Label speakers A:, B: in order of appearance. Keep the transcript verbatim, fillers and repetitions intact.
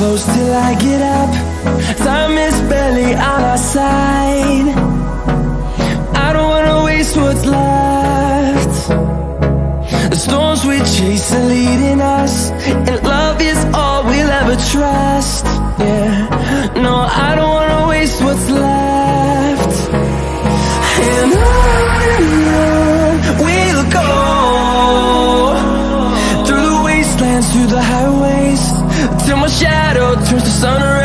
A: close till I get up. Time is barely on our side. I don't wanna waste what's left. The storms we chase are leading us, and love is all we'll ever trust. Yeah, no, I don't wanna waste what's left. And on and on we'll go, through the wastelands, through the highways, till my shadow turns to sun rays.